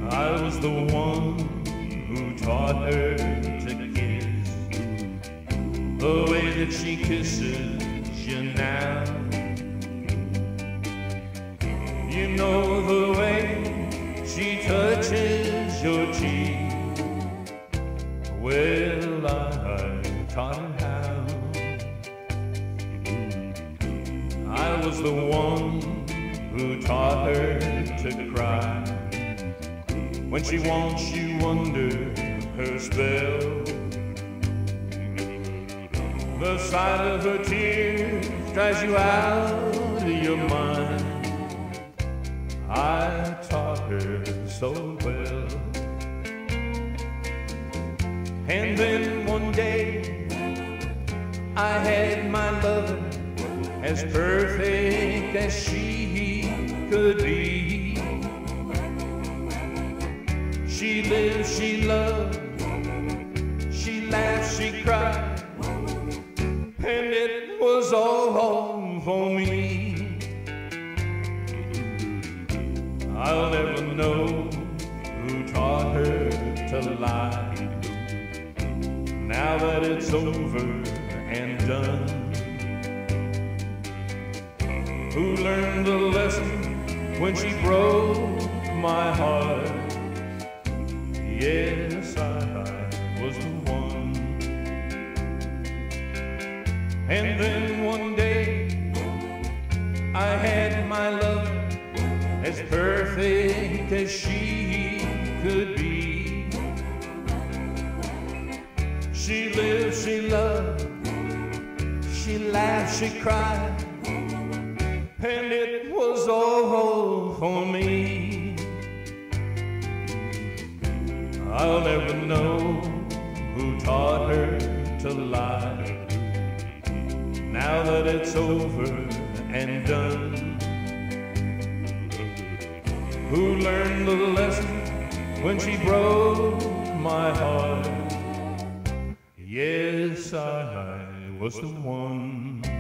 I was the one who taught her to kiss the way that she kisses you now. You know the way she touches your cheek. Well, I taught her how. I was the one who taught her to cry when she wants you under her spell. The sight of her tears drives you out of your mind. I taught her so well. And then one day I had my lover as perfect as she could be. She lived, she loved, she laughed, she cried, and it was all for me. I'll never know who taught her to lie, now that it's over and done. Who learned the lesson when she broke my heart? Yes, I was the one. And then one day I had my love as perfect as she could be. She lived, she loved, she laughed, she cried, and it was all for me. I'll never know who taught her to lie, now that it's over and done. Who learned the lesson when she broke my heart? Yes, I was the one.